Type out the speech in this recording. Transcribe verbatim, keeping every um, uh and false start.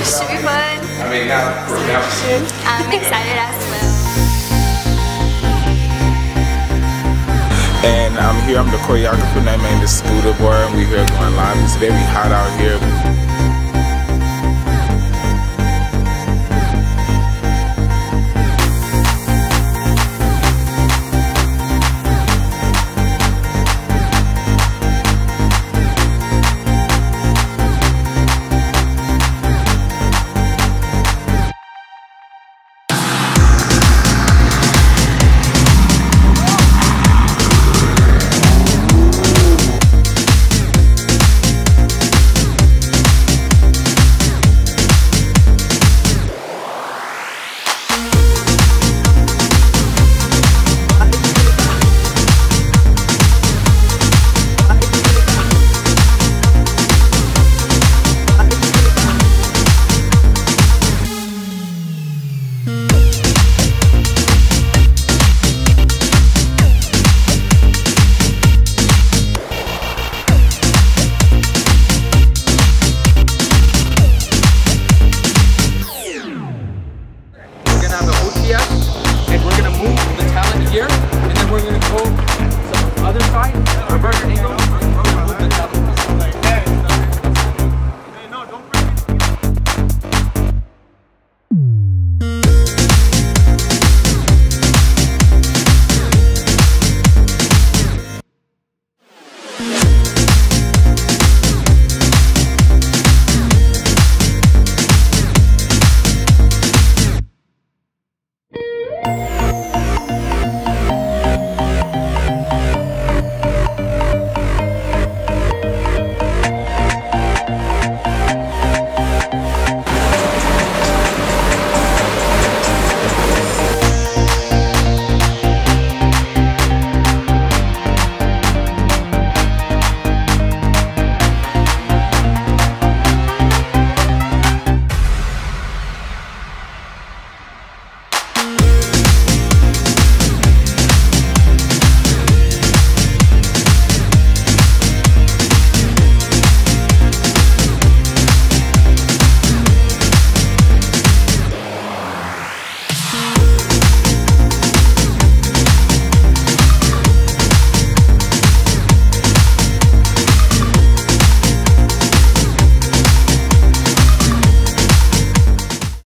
Should be fun. I mean, now, now. I'm excited as well. And I'm here, I'm the choreographer, my name is Scooter Boy, and we're here going live. It's very hot out here,